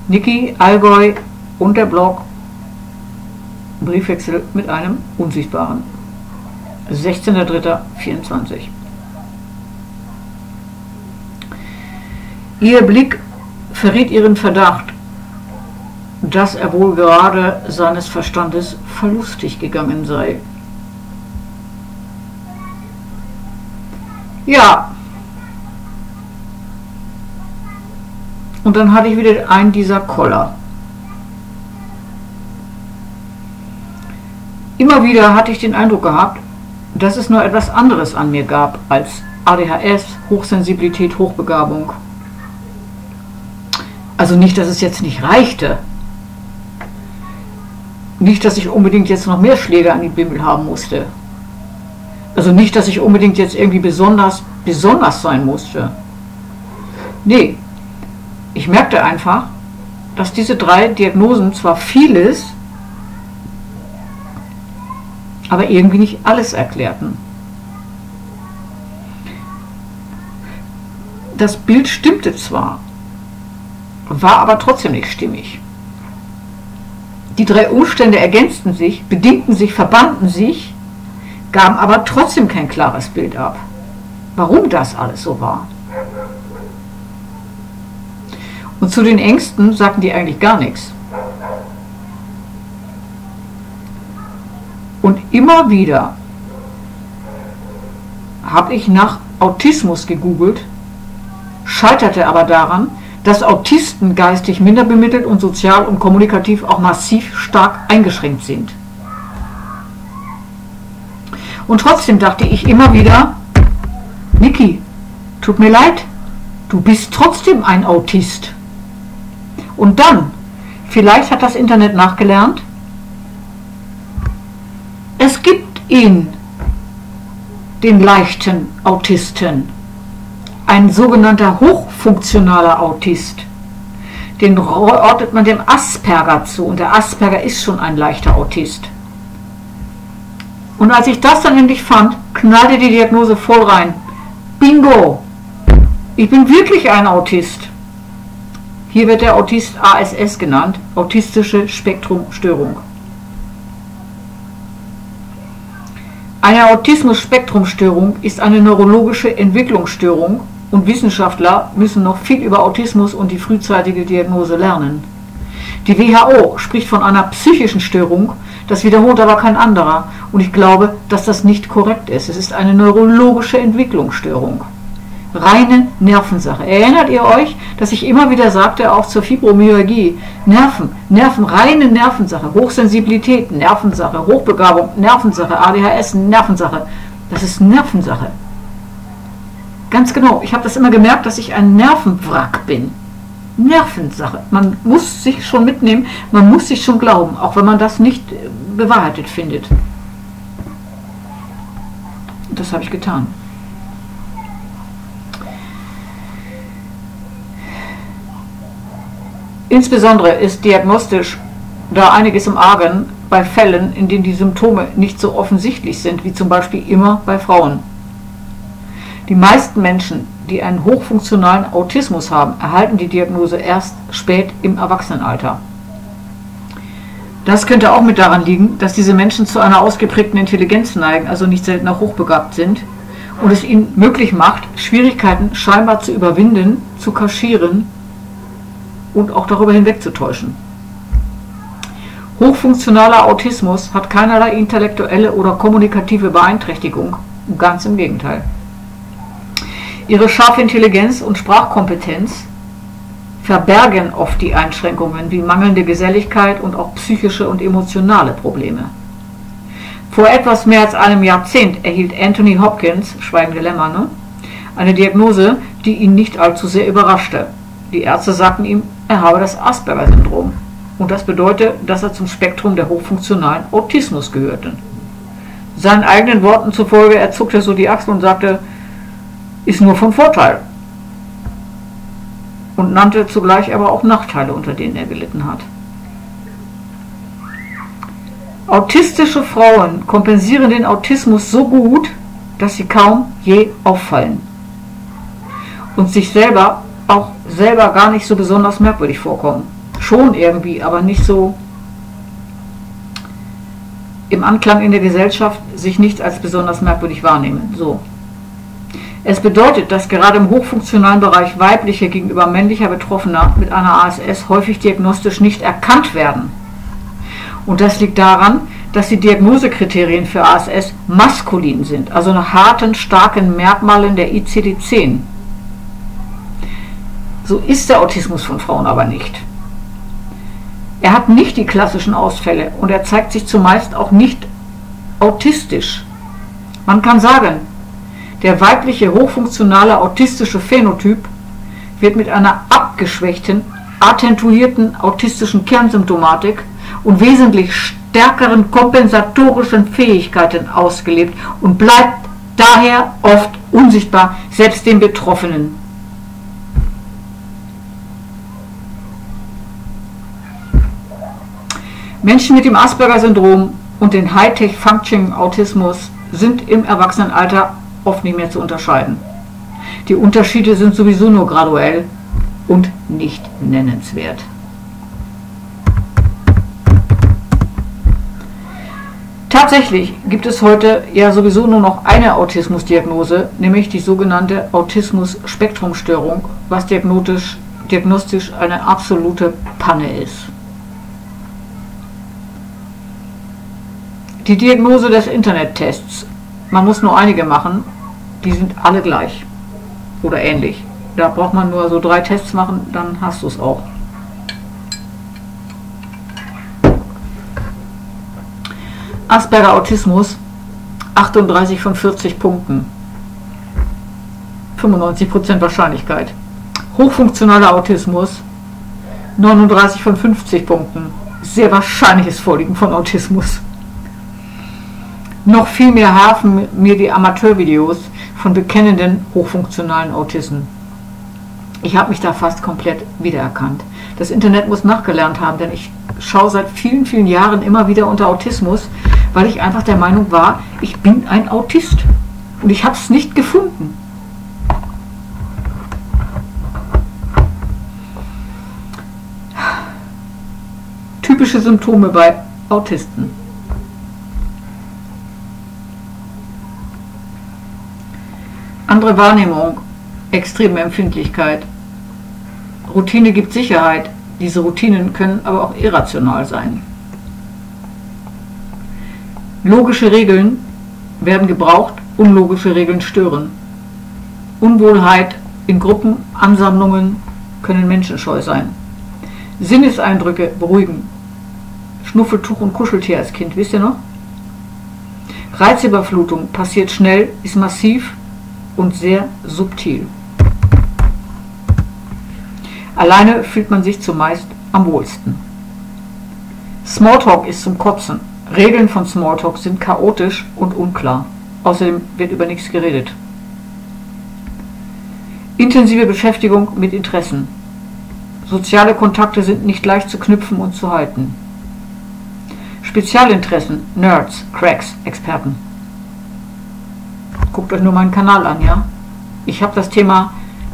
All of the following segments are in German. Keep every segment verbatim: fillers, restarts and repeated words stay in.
Niki, Allgäu und der Blog Briefwechsel mit einem Unsichtbaren. sechzehnter dritter vierundzwanzig. Ihr Blick verriet ihren Verdacht, dass er wohl gerade seines Verstandes verlustig gegangen sei. Ja. Und dann hatte ich wieder einen dieser Koller. Immer wieder hatte ich den Eindruck gehabt, dass es nur etwas anderes an mir gab als A D H S, Hochsensibilität, Hochbegabung. Also nicht, dass es jetzt nicht reichte. Nicht, dass ich unbedingt jetzt noch mehr Schläge an die Bimmel haben musste. Also nicht, dass ich unbedingt jetzt irgendwie besonders, besonders sein musste. Nee, ich merkte einfach, dass diese drei Diagnosen zwar vieles, aber irgendwie nicht alles erklärten. Das Bild stimmte zwar, war aber trotzdem nicht stimmig. Die drei Umstände ergänzten sich, bedingten sich, verbanden sich, gaben aber trotzdem kein klares Bild ab, warum das alles so war. Und zu den Ängsten sagten die eigentlich gar nichts. Und immer wieder habe ich nach Autismus gegoogelt, scheiterte aber daran, dass Autisten geistig minder bemittelt und sozial und kommunikativ auch massiv stark eingeschränkt sind. Und trotzdem dachte ich immer wieder, Niki, tut mir leid, du bist trotzdem ein Autist. Und dann, vielleicht hat das Internet nachgelernt, es gibt ihn, den leichten Autisten, ein sogenannter hochfunktionaler Autist. Den ordnet man dem Asperger zu und der Asperger ist schon ein leichter Autist. Und als ich das dann endlich fand, knallte die Diagnose voll rein. Bingo! Ich bin wirklich ein Autist. Hier wird der Autist A S S genannt, autistische Spektrumstörung. Eine Autismus-Spektrumstörung ist eine neurologische Entwicklungsstörung und Wissenschaftler müssen noch viel über Autismus und die frühzeitige Diagnose lernen. Die W H O spricht von einer psychischen Störung, das wiederholt aber kein anderer und ich glaube, dass das nicht korrekt ist. Es ist eine neurologische Entwicklungsstörung. Reine Nervensache. Erinnert ihr euch, dass ich immer wieder sagte, auch zur Fibromyalgie, Nerven, Nerven, reine Nervensache, Hochsensibilität, Nervensache, Hochbegabung, Nervensache, A D H S, Nervensache. Das ist Nervensache. Ganz genau, ich habe das immer gemerkt, dass ich ein Nervenwrack bin. Nervensache. Man muss sich schon mitnehmen, man muss sich schon glauben, auch wenn man das nicht bewahrheitet findet. Das habe ich getan. Insbesondere ist diagnostisch da einiges im Argen bei Fällen, in denen die Symptome nicht so offensichtlich sind, wie zum Beispiel immer bei Frauen. Die meisten Menschen, die einen hochfunktionalen Autismus haben, erhalten die Diagnose erst spät im Erwachsenenalter. Das könnte auch mit daran liegen, dass diese Menschen zu einer ausgeprägten Intelligenz neigen, also nicht selten auch hochbegabt sind, und es ihnen möglich macht, Schwierigkeiten scheinbar zu überwinden, zu kaschieren und auch darüber hinwegzutäuschen. Hochfunktionaler Autismus hat keinerlei intellektuelle oder kommunikative Beeinträchtigung, ganz im Gegenteil. Ihre scharfe Intelligenz und Sprachkompetenz verbergen oft die Einschränkungen wie mangelnde Geselligkeit und auch psychische und emotionale Probleme. Vor etwas mehr als einem Jahrzehnt erhielt Anthony Hopkins, Schweigende Lämmer, ne, eine Diagnose, die ihn nicht allzu sehr überraschte. Die Ärzte sagten ihm, er habe das Asperger-Syndrom. Und das bedeutet, dass er zum Spektrum der hochfunktionalen Autismus gehörte. Seinen eigenen Worten zufolge, er zuckte so die Achsel und sagte, ist nur von Vorteil. Und nannte zugleich aber auch Nachteile, unter denen er gelitten hat. Autistische Frauen kompensieren den Autismus so gut, dass sie kaum je auffallen. Und sich selber auch selber gar nicht so besonders merkwürdig vorkommen. schon irgendwie, aber nicht so im Anklang in der Gesellschaft, sich nicht als besonders merkwürdig wahrnehmen. So. Es bedeutet, dass gerade im hochfunktionalen Bereich weiblicher gegenüber männlicher Betroffener mit einer A S S häufig diagnostisch nicht erkannt werden. Und das liegt daran, dass die Diagnosekriterien für A S S maskulin sind, also nach harten, starken Merkmalen der I C D zehn. So ist der Autismus von Frauen aber nicht. Er hat nicht die klassischen Ausfälle und er zeigt sich zumeist auch nicht autistisch. Man kann sagen, der weibliche hochfunktionale autistische Phänotyp wird mit einer abgeschwächten, attenuierten autistischen Kernsymptomatik und wesentlich stärkeren kompensatorischen Fähigkeiten ausgelebt und bleibt daher oft unsichtbar, selbst den Betroffenen. Menschen mit dem Asperger-Syndrom und den High-Tech-Functioning-Autismus sind im Erwachsenenalter oft nicht mehr zu unterscheiden. Die Unterschiede sind sowieso nur graduell und nicht nennenswert. Tatsächlich gibt es heute ja sowieso nur noch eine Autismusdiagnose, nämlich die sogenannte Autismus-Spektrum-Störung, was diagnostisch, diagnostisch eine absolute Panne ist. Die Diagnose des Internettests. Man muss nur einige machen, die sind alle gleich oder ähnlich. Da braucht man nur so drei Tests machen, dann hast du es auch. Asperger Autismus, achtunddreißig von vierzig Punkten, fünfundneunzig Prozent Wahrscheinlichkeit. Hochfunktionaler Autismus, neununddreißig von fünfzig Punkten, sehr wahrscheinliches Vorliegen von Autismus. Noch viel mehr halfen mir die Amateurvideos von bekennenden hochfunktionalen Autisten. Ich habe mich da fast komplett wiedererkannt. Das Internet muss nachgelernt haben, denn ich schaue seit vielen, vielen Jahren immer wieder unter Autismus, weil ich einfach der Meinung war, ich bin ein Autist. Und ich habe es nicht gefunden. Typische Symptome bei Autisten. Andere Wahrnehmung, extreme Empfindlichkeit. Routine gibt Sicherheit. Diese Routinen können aber auch irrational sein. Logische Regeln werden gebraucht, unlogische Regeln stören. Unwohlheit in Gruppen, Ansammlungen können menschenscheu sein. Sinneseindrücke beruhigen. Schnuffeltuch und Kuscheltier als Kind, wisst ihr noch? Reizüberflutung passiert schnell, ist massiv und sehr subtil. Alleine fühlt man sich zumeist am wohlsten. Smalltalk ist zum Kotzen. Regeln von Smalltalk sind chaotisch und unklar. Außerdem wird über nichts geredet. Intensive Beschäftigung mit Interessen. Soziale Kontakte sind nicht leicht zu knüpfen und zu halten. Spezialinteressen, Nerds, Cracks, Experten. Guckt euch nur meinen Kanal an, ja? Ich habe das Thema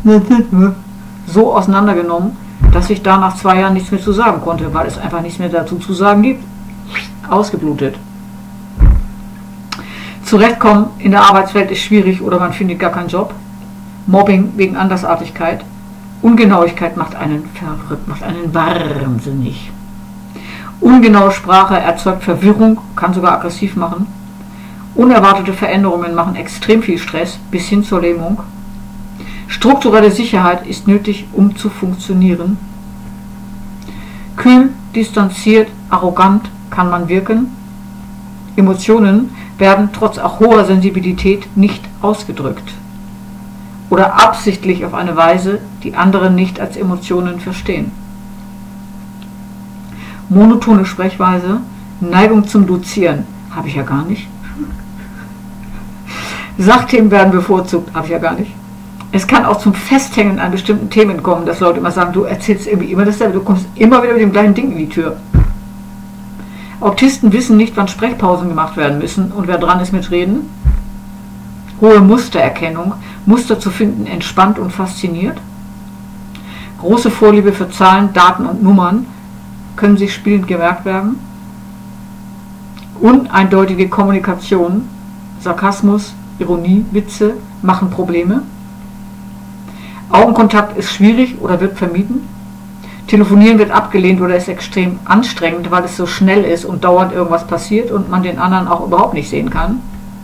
so auseinandergenommen, dass ich da nach zwei Jahren nichts mehr zu sagen konnte, weil es einfach nichts mehr dazu zu sagen gibt. Ausgeblutet. Zurechtkommen in der Arbeitswelt ist schwierig oder man findet gar keinen Job. Mobbing wegen Andersartigkeit. Ungenauigkeit macht einen verrückt, macht einen wahnsinnig. Ungenaue Sprache erzeugt Verwirrung, kann sogar aggressiv machen. Unerwartete Veränderungen machen extrem viel Stress bis hin zur Lähmung. Strukturelle Sicherheit ist nötig, um zu funktionieren. Kühl, distanziert, arrogant kann man wirken. Emotionen werden trotz auch hoher Sensibilität nicht ausgedrückt oder absichtlich auf eine Weise, die andere nicht als Emotionen verstehen. Monotone Sprechweise, Neigung zum Dozieren, habe ich ja gar nicht. Sachthemen werden bevorzugt, habe ich ja gar nicht. Es kann auch zum Festhängen an bestimmten Themen kommen, dass Leute immer sagen, du erzählst irgendwie immer dasselbe, du kommst immer wieder mit dem gleichen Ding in die Tür. Autisten wissen nicht, wann Sprechpausen gemacht werden müssen und wer dran ist mit Reden. Hohe Mustererkennung, Muster zu finden, entspannt und fasziniert. Große Vorliebe für Zahlen, Daten und Nummern, können sich spielend gemerkt werden. Uneindeutige Kommunikation, Sarkasmus, Ironie, Witze machen Probleme. Augenkontakt ist schwierig oder wird vermieden. Telefonieren wird abgelehnt oder ist extrem anstrengend, weil es so schnell ist und dauernd irgendwas passiert und man den anderen auch überhaupt nicht sehen kann.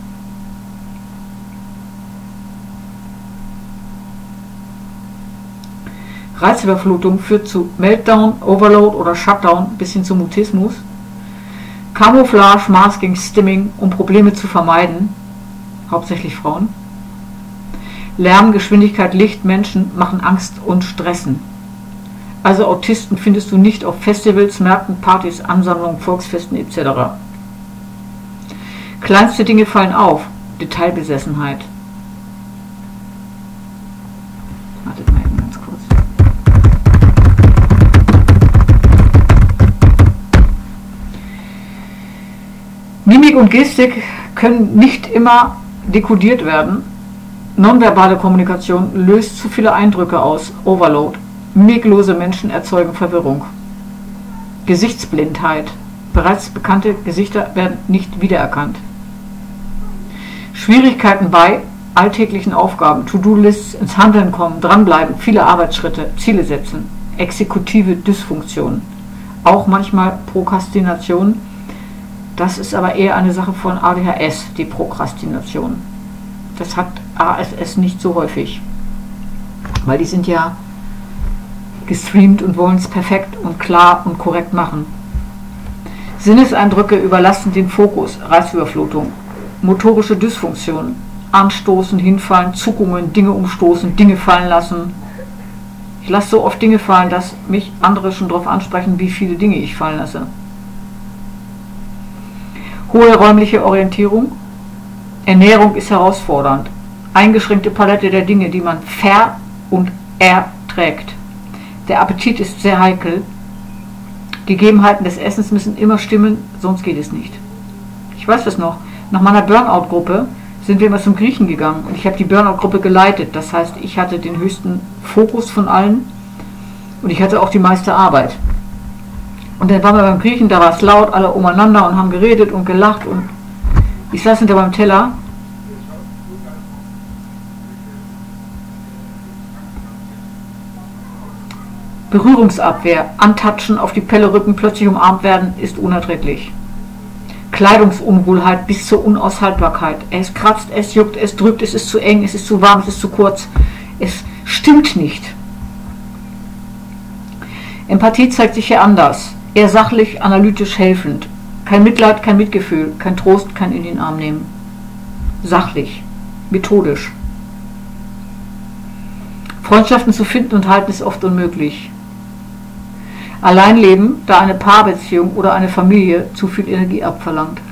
Reizüberflutung führt zu Meltdown, Overload oder Shutdown bis hin zu Mutismus. Camouflage, Masking, Stimming, um Probleme zu vermeiden, hauptsächlich Frauen. Lärm, Geschwindigkeit, Licht, Menschen machen Angst und stressen. Also Autisten findest du nicht auf Festivals, Märkten, Partys, Ansammlungen, Volksfesten et cetera. Kleinste Dinge fallen auf, Detailbesessenheit. Wartet mal eben ganz kurz. Mimik und Gestik können nicht immer dekodiert werden. Nonverbale Kommunikation löst zu viele Eindrücke aus, Overload. Mimiklose Menschen erzeugen Verwirrung. Gesichtsblindheit. Bereits bekannte Gesichter werden nicht wiedererkannt. Schwierigkeiten bei alltäglichen Aufgaben, To-Do-Lists, ins Handeln kommen, dranbleiben, viele Arbeitsschritte, Ziele setzen. Exekutive Dysfunktion. Auch manchmal Prokrastination. Das ist aber eher eine Sache von A D H S, die Prokrastination. Das hat A S S nicht so häufig, weil die sind ja gestreamt und wollen es perfekt und klar und korrekt machen. Sinneseindrücke überlasten den Fokus, Reizüberflutung, motorische Dysfunktion, Anstoßen, Hinfallen, Zuckungen, Dinge umstoßen, Dinge fallen lassen. Ich lasse so oft Dinge fallen, dass mich andere schon darauf ansprechen, wie viele Dinge ich fallen lasse. Hohe räumliche Orientierung. Ernährung ist herausfordernd. Eingeschränkte Palette der Dinge, die man ver- und erträgt. Der Appetit ist sehr heikel. Gegebenheiten des Essens müssen immer stimmen, sonst geht es nicht. Ich weiß das noch. Nach meiner Burnout-Gruppe sind wir immer zum Griechen gegangen und ich habe die Burnout-Gruppe geleitet. Das heißt, ich hatte den höchsten Fokus von allen und ich hatte auch die meiste Arbeit. Und dann waren wir beim Griechen, da war es laut, alle umeinander und haben geredet und gelacht und ich saß hinter meinem Teller. Berührungsabwehr, antatschen, auf die Pelle rücken, plötzlich umarmt werden, ist unerträglich. Kleidungsunwohlheit bis zur Unaushaltbarkeit. Es kratzt, es juckt, es drückt, es ist zu eng, es ist zu warm, es ist zu kurz. Es stimmt nicht. Empathie zeigt sich hier anders. Eher sachlich, analytisch, helfend. Kein Mitleid, kein Mitgefühl, kein Trost, kein in den Arm nehmen. Sachlich, methodisch. Freundschaften zu finden und halten ist oft unmöglich. Allein leben, da eine Paarbeziehung oder eine Familie zu viel Energie abverlangt.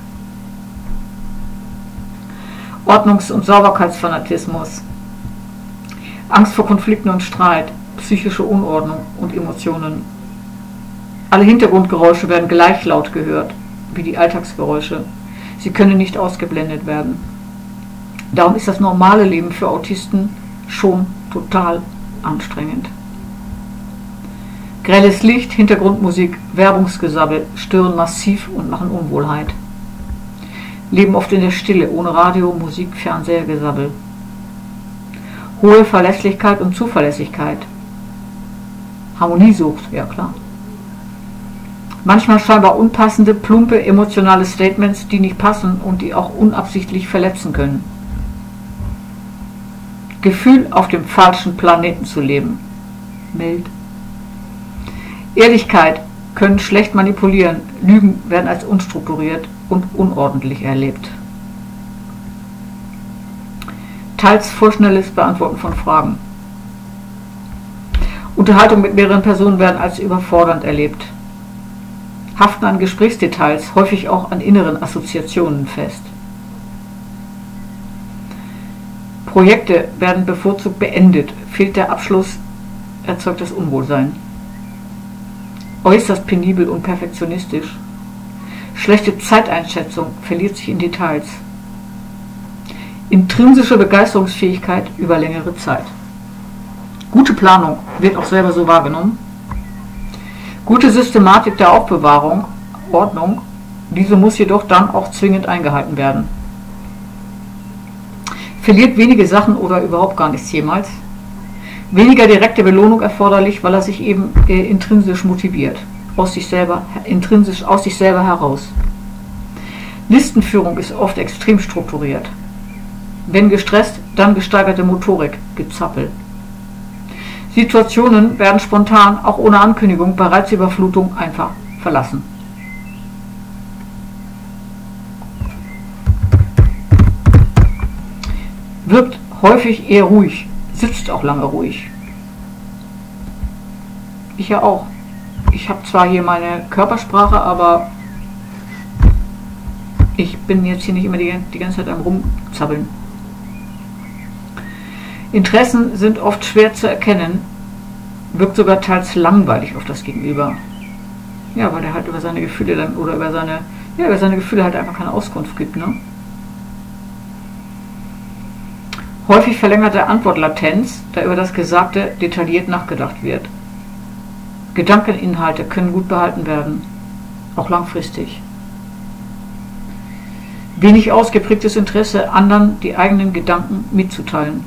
Ordnungs- und Sauberkeitsfanatismus. Angst vor Konflikten und Streit, psychische Unordnung und Emotionen. Alle Hintergrundgeräusche werden gleich laut gehört, wie die Alltagsgeräusche. Sie können nicht ausgeblendet werden. Darum ist das normale Leben für Autisten schon total anstrengend. Grelles Licht, Hintergrundmusik, Werbungsgesabbel stören massiv und machen Unwohlheit. Leben oft in der Stille, ohne Radio, Musik, Fernseher, Gesabbel. Hohe Verlässlichkeit und Zuverlässigkeit. Harmoniesucht, ja klar. Manchmal scheinbar unpassende, plumpe, emotionale Statements, die nicht passen und die auch unabsichtlich verletzen können. Gefühl, auf dem falschen Planeten zu leben. Mild. Ehrlichkeit, können schlecht manipulieren. Lügen werden als unstrukturiert und unordentlich erlebt. Teils vorschnelles Beantworten von Fragen. Unterhaltung mit mehreren Personen werden als überfordernd erlebt. Haften an Gesprächsdetails, häufig auch an inneren Assoziationen fest. Projekte werden bevorzugt beendet, fehlt der Abschluss, erzeugt das Unwohlsein. Äußerst penibel und perfektionistisch. Schlechte Zeiteinschätzung, verliert sich in Details. Intrinsische Begeisterungsfähigkeit über längere Zeit. Gute Planung, wird auch selber so wahrgenommen. Gute Systematik der Aufbewahrung, Ordnung, diese muss jedoch dann auch zwingend eingehalten werden. Verliert wenige Sachen oder überhaupt gar nichts jemals. Weniger direkte Belohnung erforderlich, weil er sich eben äh, intrinsisch motiviert, aus sich selber, intrinsisch aus sich selber heraus. Listenführung ist oft extrem strukturiert. Wenn gestresst, dann gesteigerte Motorik, Gezappel. Situationen werden spontan, auch ohne Ankündigung, bei Reizüberflutung einfach verlassen. Wirkt häufig eher ruhig, sitzt auch lange ruhig. Ich ja auch. Ich habe zwar hier meine Körpersprache, aber ich bin jetzt hier nicht immer die, die ganze Zeit am Rumzappeln. Interessen sind oft schwer zu erkennen, wirkt sogar teils langweilig auf das Gegenüber. Ja, weil er halt über seine Gefühle dann oder über seine, ja, über seine Gefühle halt einfach keine Auskunft gibt, ne? Häufig verlängerte Antwortlatenz, da über das Gesagte detailliert nachgedacht wird. Gedankeninhalte können gut behalten werden, auch langfristig. Wenig ausgeprägtes Interesse, anderen die eigenen Gedanken mitzuteilen.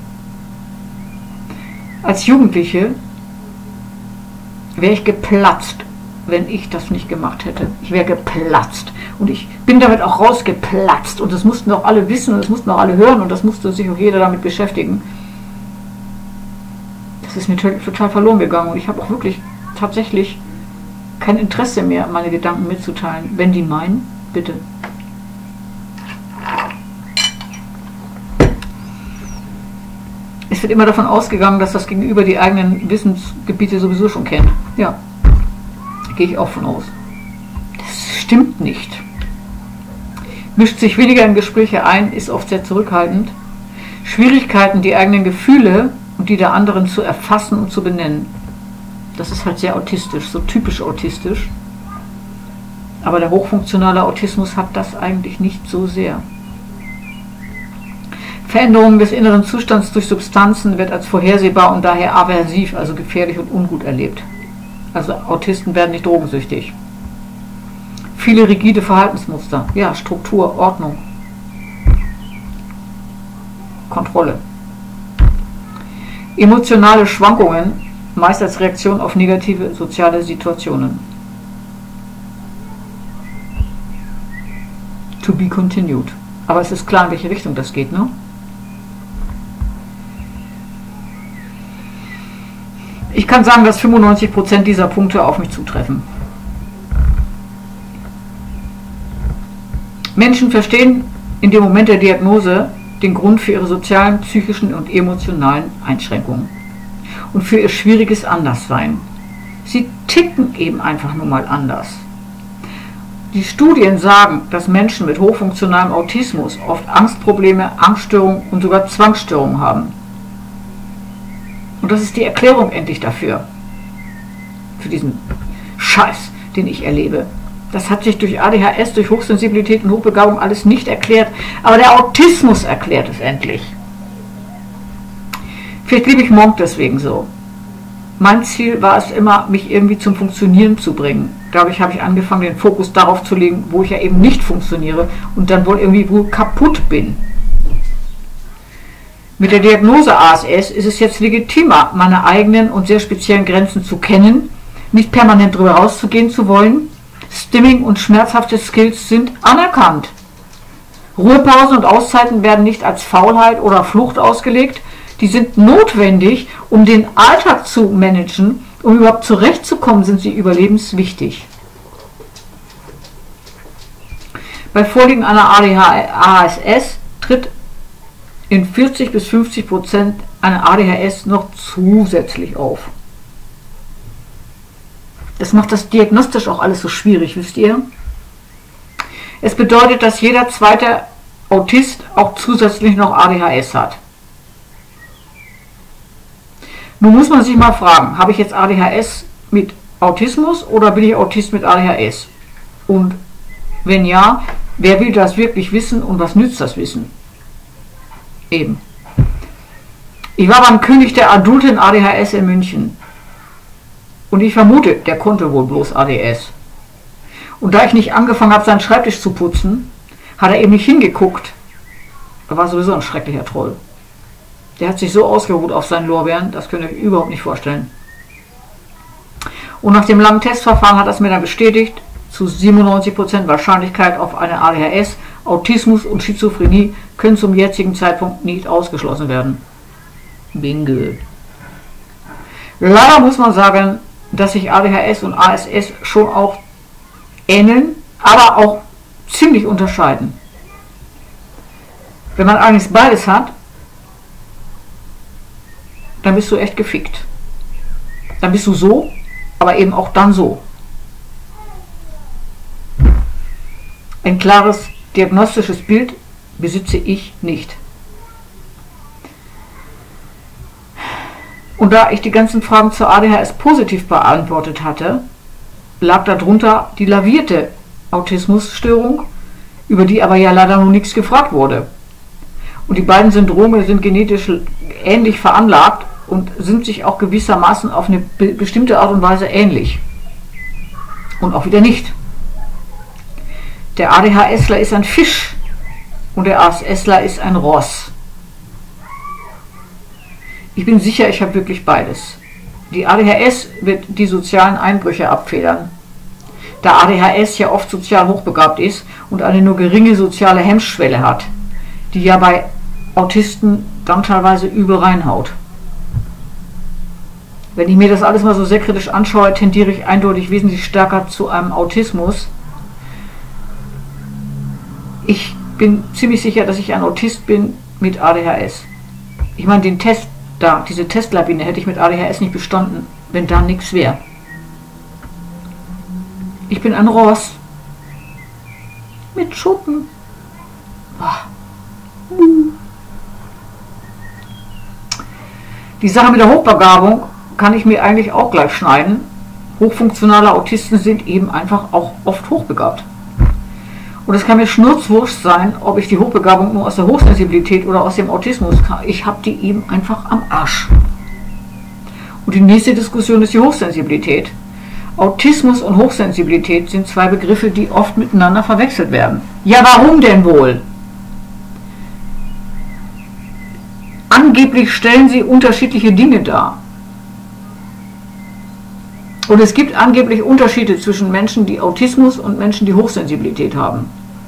Als Jugendliche wäre ich geplatzt, wenn ich das nicht gemacht hätte. Ich wäre geplatzt. Und ich bin damit auch rausgeplatzt. Und das mussten auch alle wissen und das mussten auch alle hören und das musste sich auch jeder damit beschäftigen. Das ist mir total verloren gegangen und ich habe auch wirklich tatsächlich kein Interesse mehr, meine Gedanken mitzuteilen. Wenn die meinen, bitte. Es wird immer davon ausgegangen, dass das Gegenüber die eigenen Wissensgebiete sowieso schon kennt. Ja, gehe ich auch von aus. Das stimmt nicht. Mischt sich weniger in Gespräche ein, ist oft sehr zurückhaltend. Schwierigkeiten, die eigenen Gefühle und die der anderen zu erfassen und zu benennen. Das ist halt sehr autistisch, so typisch autistisch. Aber der hochfunktionale Autismus hat das eigentlich nicht so sehr. Veränderung des inneren Zustands durch Substanzen wird als vorhersehbar und daher aversiv, also gefährlich und ungut erlebt. Also Autisten werden nicht drogensüchtig. Viele rigide Verhaltensmuster, ja, Struktur, Ordnung, Kontrolle. Emotionale Schwankungen, meist als Reaktion auf negative soziale Situationen. To be continued. Aber es ist klar, in welche Richtung das geht, ne? Ich kann sagen, dass fünfundneunzig Prozent dieser Punkte auf mich zutreffen. Menschen verstehen in dem Moment der Diagnose den Grund für ihre sozialen, psychischen und emotionalen Einschränkungen und für ihr schwieriges Anderssein. Sie ticken eben einfach nur mal anders. Die Studien sagen, dass Menschen mit hochfunktionalem Autismus oft Angstprobleme, Angststörungen und sogar Zwangsstörungen haben. Und das ist die Erklärung endlich dafür, für diesen Scheiß, den ich erlebe. Das hat sich durch A D H S, durch Hochsensibilität und Hochbegabung alles nicht erklärt, aber der Autismus erklärt es endlich. Vielleicht liebe ich Monk deswegen so. Mein Ziel war es immer, mich irgendwie zum Funktionieren zu bringen. Dadurch habe ich angefangen, den Fokus darauf zu legen, wo ich ja eben nicht funktioniere und dann wohl irgendwie wohl kaputt bin. Mit der Diagnose A S S ist es jetzt legitimer, meine eigenen und sehr speziellen Grenzen zu kennen, nicht permanent drüber rauszugehen zu wollen. Stimming und schmerzhafte Skills sind anerkannt. Ruhepausen und Auszeiten werden nicht als Faulheit oder Flucht ausgelegt. Die sind notwendig, um den Alltag zu managen, um überhaupt zurechtzukommen, sind sie überlebenswichtig. Bei Vorliegen einer A D H S tritt in vierzig bis fünfzig Prozent eine A D H S noch zusätzlich auf. Das macht das diagnostisch auch alles so schwierig, wisst ihr? Es bedeutet, dass jeder zweite Autist auch zusätzlich noch A D H S hat. Nun muss man sich mal fragen, habe ich jetzt A D H S mit Autismus oder bin ich Autist mit A D H S? Und wenn ja, wer will das wirklich wissen und was nützt das Wissen? Eben. Ich war beim König der Adulten A D H S in München. Und ich vermute, der konnte wohl bloß A D S. Und da ich nicht angefangen habe, seinen Schreibtisch zu putzen, hat er eben nicht hingeguckt. Er war sowieso ein schrecklicher Troll. Der hat sich so ausgeruht auf seinen Lorbeeren, das könnt ihr euch überhaupt nicht vorstellen. Und nach dem langen Testverfahren hat er es mir dann bestätigt, zu siebenundneunzig Prozent Wahrscheinlichkeit auf eine A D H S, Autismus und Schizophrenie können zum jetzigen Zeitpunkt nicht ausgeschlossen werden. Bingo. Leider muss man sagen, dass sich A D H S und A S S schon auch ähneln, aber auch ziemlich unterscheiden. Wenn man allerdings beides hat, dann bist du echt gefickt. Dann bist du so, aber eben auch dann so. Ein klares diagnostisches Bild besitze ich nicht. Und da ich die ganzen Fragen zur A D H S positiv beantwortet hatte, lag darunter die lavierte Autismusstörung, über die aber ja leider noch nichts gefragt wurde. Und die beiden Syndrome sind genetisch ähnlich veranlagt und sind sich auch gewissermaßen auf eine be- bestimmte Art und Weise ähnlich. Und auch wieder nicht. Der ADHSler ist ein Fisch und der ASSler ist ein Ross. Ich bin sicher, ich habe wirklich beides. Die A D H S wird die sozialen Einbrüche abfedern. Da A D H S ja oft sozial hochbegabt ist und eine nur geringe soziale Hemmschwelle hat, die ja bei Autisten dann teilweise übel reinhaut. Wenn ich mir das alles mal so sehr kritisch anschaue, tendiere ich eindeutig wesentlich stärker zu einem Autismus. Ich bin ziemlich sicher, dass ich ein Autist bin mit A D H S. Ich meine, den Test da, diese Testlawine hätte ich mit A D H S nicht bestanden, wenn da nichts wäre. Ich bin ein Ross. Mit Schuppen. Die Sache mit der Hochbegabung kann ich mir eigentlich auch gleich schneiden. Hochfunktionale Autisten sind eben einfach auch oft hochbegabt. Und es kann mir schnurzwurscht sein, ob ich die Hochbegabung nur aus der Hochsensibilität oder aus dem Autismus kann. Ich habe die eben einfach am Arsch. Und die nächste Diskussion ist die Hochsensibilität. Autismus und Hochsensibilität sind zwei Begriffe, die oft miteinander verwechselt werden. Ja, warum denn wohl? Angeblich stellen sie unterschiedliche Dinge dar. Und es gibt angeblich Unterschiede zwischen Menschen, die Autismus und Menschen, die Hochsensibilität haben.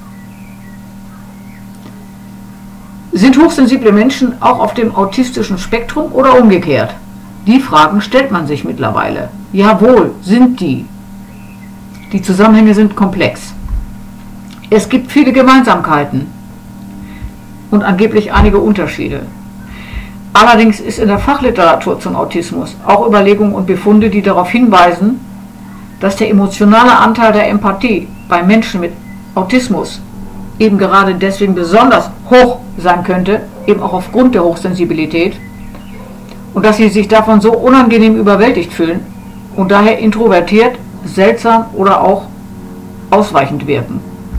Sind hochsensible Menschen auch auf dem autistischen Spektrum oder umgekehrt? Die Fragen stellt man sich mittlerweile. Jawohl, sind die. Die Zusammenhänge sind komplex. Es gibt viele Gemeinsamkeiten und angeblich einige Unterschiede. Allerdings ist in der Fachliteratur zum Autismus auch Überlegungen und Befunde, die darauf hinweisen, dass der emotionale Anteil der Empathie bei Menschen mit Autismus eben gerade deswegen besonders hoch sein könnte, eben auch aufgrund der Hochsensibilität, und dass sie sich davon so unangenehm überwältigt fühlen und daher introvertiert, seltsam oder auch ausweichend wirken.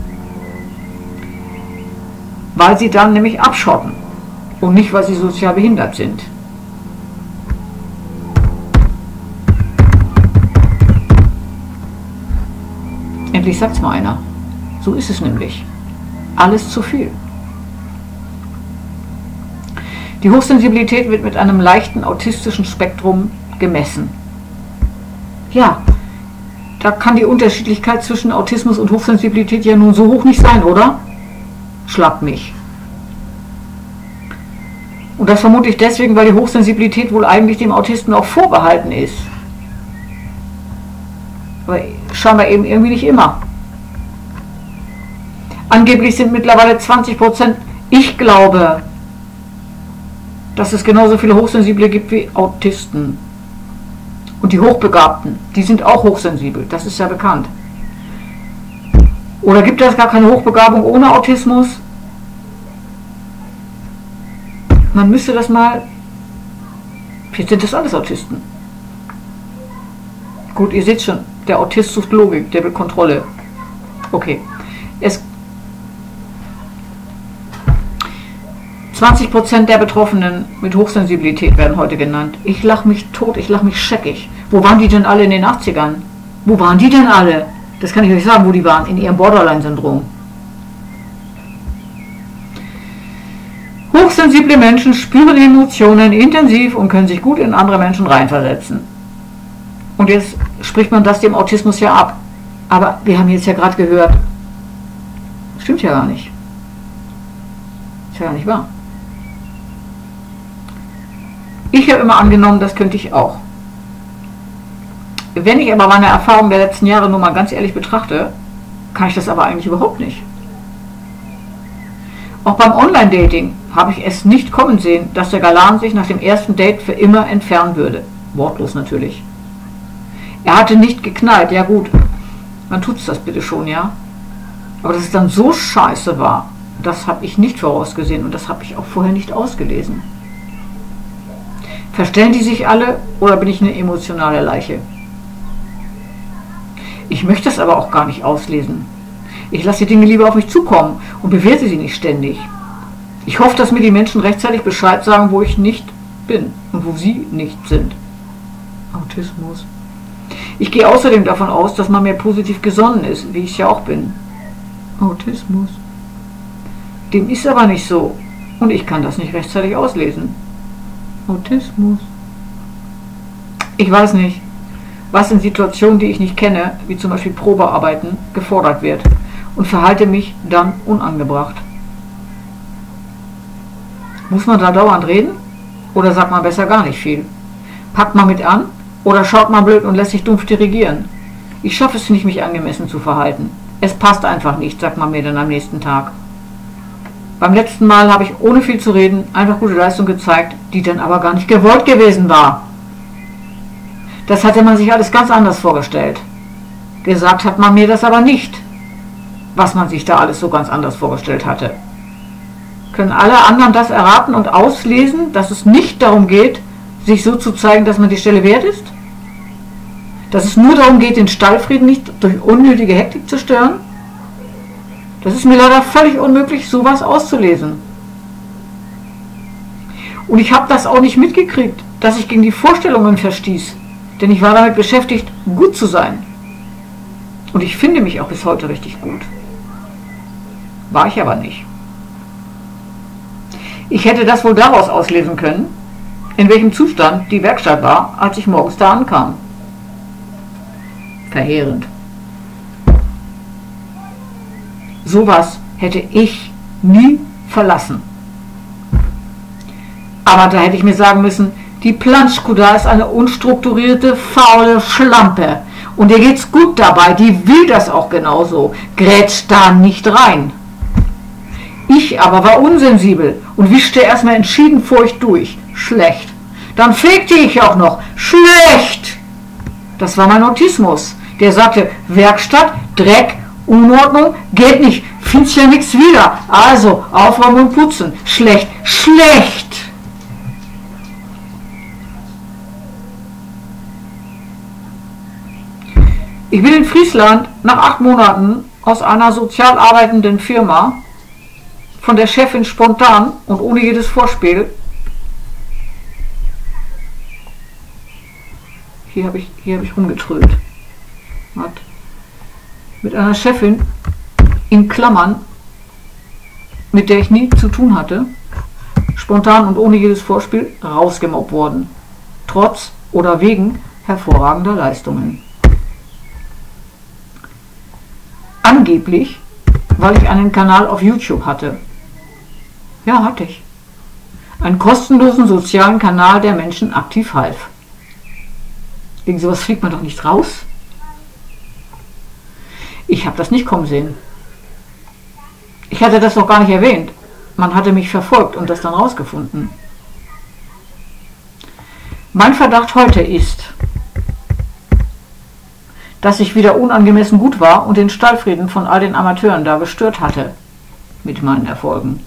Weil sie dann nämlich abschotten und nicht, weil sie sozial behindert sind. Endlich sagt's mal einer. So ist es nämlich. Alles zu viel. Die Hochsensibilität wird mit einem leichten autistischen Spektrum gemessen. Ja, da kann die Unterschiedlichkeit zwischen Autismus und Hochsensibilität ja nun so hoch nicht sein, oder? Schlagt mich. Und das vermute ich deswegen, weil die Hochsensibilität wohl eigentlich dem Autisten auch vorbehalten ist. Aber scheinbar eben irgendwie nicht immer. Angeblich sind mittlerweile zwanzig Prozent, ich glaube, dass es genauso viele Hochsensible gibt wie Autisten. Und die Hochbegabten, die sind auch hochsensibel, das ist ja bekannt. Oder gibt es gar keine Hochbegabung ohne Autismus? Man müsste das mal, vielleicht sind das alles Autisten. Gut, ihr seht schon, der Autist sucht Logik, der will Kontrolle. Okay. Es zwanzig Prozent der Betroffenen mit Hochsensibilität werden heute genannt. Ich lache mich tot, ich lache mich scheckig. Wo waren die denn alle in den achtzigern? Wo waren die denn alle? Das kann ich euch sagen, wo die waren, in ihrem Borderline-Syndrom. Hochsensible Menschen spüren Emotionen intensiv und können sich gut in andere Menschen reinversetzen. Und jetzt spricht man das dem Autismus ja ab. Aber wir haben jetzt ja gerade gehört, stimmt ja gar nicht. Ist ja gar nicht wahr. Ich habe immer angenommen, das könnte ich auch. Wenn ich aber meine Erfahrung der letzten Jahre nur mal ganz ehrlich betrachte, kann ich das aber eigentlich überhaupt nicht. Auch beim Online-Dating habe ich es nicht kommen sehen, dass der Galan sich nach dem ersten Date für immer entfernen würde. Wortlos natürlich. Er hatte nicht geknallt, ja gut, man tut's das bitte schon, ja. Aber dass es dann so scheiße war, das habe ich nicht vorausgesehen und das habe ich auch vorher nicht ausgelesen. Verstellen die sich alle oder bin ich eine emotionale Leiche? Ich möchte es aber auch gar nicht auslesen. Ich lasse die Dinge lieber auf mich zukommen und bewerte sie nicht ständig. Ich hoffe, dass mir die Menschen rechtzeitig Bescheid sagen, wo ich nicht bin und wo sie nicht sind. Autismus. Ich gehe außerdem davon aus, dass man mir positiv gesonnen ist, wie ich es ja auch bin. Autismus. Dem ist aber nicht so und ich kann das nicht rechtzeitig auslesen. Autismus. Ich weiß nicht, was in Situationen, die ich nicht kenne, wie zum Beispiel Probearbeiten, gefordert wird und verhalte mich dann unangebracht. Muss man da dauernd reden oder sagt man besser gar nicht viel? Packt man mit an oder schaut man blöd und lässt sich dumpf dirigieren? Ich schaffe es nicht, mich angemessen zu verhalten. Es passt einfach nicht, sagt man mir dann am nächsten Tag. Beim letzten Mal habe ich ohne viel zu reden einfach gute Leistung gezeigt, die dann aber gar nicht gewollt gewesen war. Das hatte man sich alles ganz anders vorgestellt. Gesagt hat man mir das aber nicht, was man sich da alles so ganz anders vorgestellt hatte. Können alle anderen das erraten und auslesen, dass es nicht darum geht, sich so zu zeigen, dass man die Stelle wert ist? Dass es nur darum geht, den Stallfrieden nicht durch unnötige Hektik zu stören? Das ist mir leider völlig unmöglich, sowas auszulesen. Und ich habe das auch nicht mitgekriegt, dass ich gegen die Vorstellungen verstieß, denn ich war damit beschäftigt, gut zu sein. Und ich finde mich auch bis heute richtig gut. War ich aber nicht. Ich hätte das wohl daraus auslesen können, in welchem Zustand die Werkstatt war, als ich morgens da ankam. Verheerend. Sowas hätte ich nie verlassen. Aber da hätte ich mir sagen müssen, die Planschkuh da ist eine unstrukturierte, faule Schlampe. Und ihr geht's gut dabei, die will das auch genauso. Grätscht da nicht rein. Ich aber war unsensibel und wischte erstmal entschieden feucht durch. Schlecht. Dann fegte ich auch noch. Schlecht! Das war mein Autismus. Der sagte, Werkstatt, Dreck, Unordnung, geht nicht, findest ja nichts wieder. Also, aufräumen und putzen. Schlecht, schlecht! Ich bin in Friesland nach acht Monaten aus einer sozial arbeitenden Firma von der Chefin spontan und ohne jedes Vorspiel. Hier habe ich, hier hab ich rumgetrölt. Mit einer Chefin in Klammern, mit der ich nie zu tun hatte, spontan und ohne jedes Vorspiel rausgemobbt worden. Trotz oder wegen hervorragender Leistungen. Angeblich, weil ich einen Kanal auf YouTube hatte. Ja, hatte ich. Einen kostenlosen sozialen Kanal, der Menschen aktiv half. Wegen sowas fliegt man doch nicht raus. Ich habe das nicht kommen sehen. Ich hatte das noch gar nicht erwähnt. Man hatte mich verfolgt und das dann rausgefunden. Mein Verdacht heute ist, dass ich wieder unangemessen gut war und den Stallfrieden von all den Amateuren da gestört hatte. Mit meinen Erfolgen.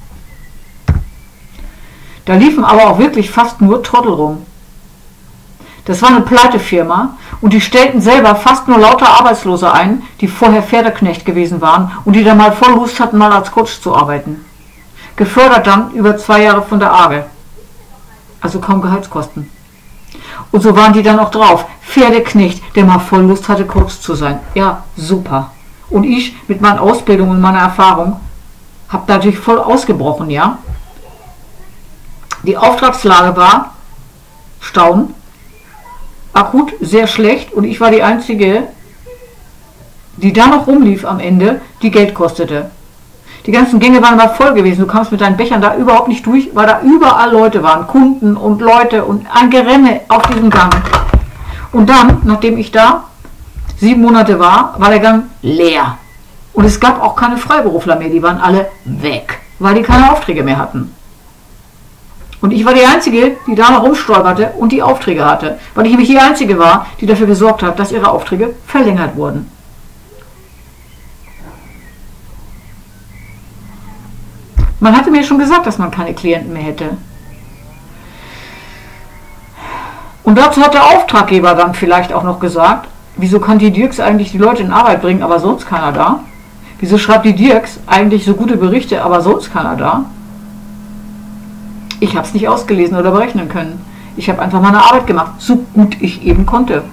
Da liefen aber auch wirklich fast nur Trottel rum. Das war eine Pleitefirma und die stellten selber fast nur lauter Arbeitslose ein, die vorher Pferdeknecht gewesen waren und die da mal voll Lust hatten, mal als Coach zu arbeiten. gefördert dann über zwei Jahre von der A G E. Also kaum Gehaltskosten. Und so waren die dann auch drauf. Pferdeknecht, der mal voll Lust hatte, Coach zu sein. Ja, super. Und ich mit meiner Ausbildung und meiner Erfahrung habe natürlich voll ausgebrochen, ja. Die Auftragslage war, Staunen, akut sehr schlecht und ich war die Einzige, die da noch rumlief am Ende, die Geld kostete. Die ganzen Gänge waren immer voll gewesen. Du kamst mit deinen Bechern da überhaupt nicht durch, weil da überall Leute waren, Kunden und Leute und ein Gerenne auf diesem Gang. Und dann, nachdem ich da sieben Monate war, war der Gang leer. Und es gab auch keine Freiberufler mehr, die waren alle weg, weil die keine Aufträge mehr hatten. Und ich war die Einzige, die da noch rumstolperte und die Aufträge hatte, weil ich nämlich die Einzige war, die dafür gesorgt hat, dass ihre Aufträge verlängert wurden. Man hatte mir schon gesagt, dass man keine Klienten mehr hätte. Und dazu hat der Auftraggeber dann vielleicht auch noch gesagt, wieso kann die Dirks eigentlich die Leute in Arbeit bringen, aber sonst keiner da? Wieso schreibt die Dirks eigentlich so gute Berichte, aber sonst keiner da? Ich habe es nicht ausgelesen oder berechnen können. Ich habe einfach meine Arbeit gemacht, so gut ich eben konnte.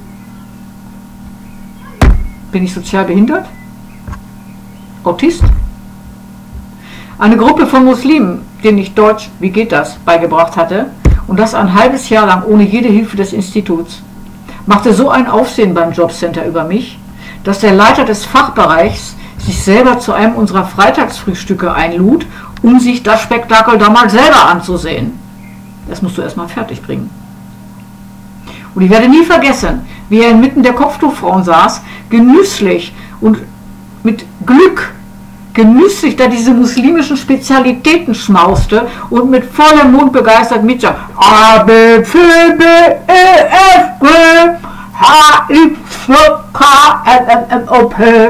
Bin ich sozial behindert? Autist? Eine Gruppe von Muslimen, denen ich Deutsch, wie geht das, beigebracht hatte, und das ein halbes Jahr lang ohne jede Hilfe des Instituts, machte so ein Aufsehen beim Jobcenter über mich, dass der Leiter des Fachbereichs sich selber zu einem unserer Freitagsfrühstücke einlud, um sich das Spektakel da mal selber anzusehen. Das musst du erstmal fertig bringen. Und ich werde nie vergessen, wie er inmitten der Kopftuchfrauen saß, genüsslich und mit Glück genüsslich da diese muslimischen Spezialitäten schmauste und mit vollem Mund begeistert mitsang. A, B, C, D, E, F, G, H, I, K, L, M, N, O, P.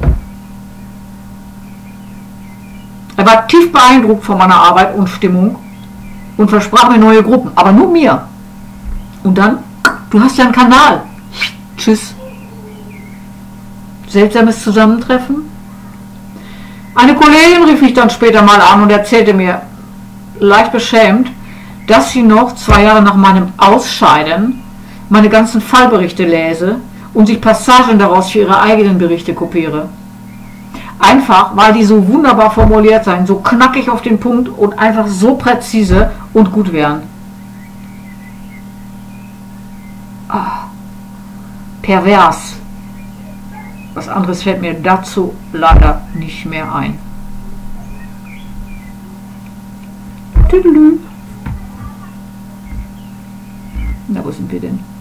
Er war tief beeindruckt von meiner Arbeit und Stimmung und versprach mir neue Gruppen, aber nur mir. Und dann, du hast ja einen Kanal. Tschüss. Seltsames Zusammentreffen. Eine Kollegin rief mich dann später mal an und erzählte mir, leicht beschämt, dass sie noch zwei Jahre nach meinem Ausscheiden meine ganzen Fallberichte lese und sich Passagen daraus für ihre eigenen Berichte kopiere. Einfach, weil die so wunderbar formuliert seien, so knackig auf den Punkt und einfach so präzise und gut wären. Ah, pervers. Was anderes fällt mir dazu leider nicht mehr ein. Tüdelü. Na, wo sind wir denn?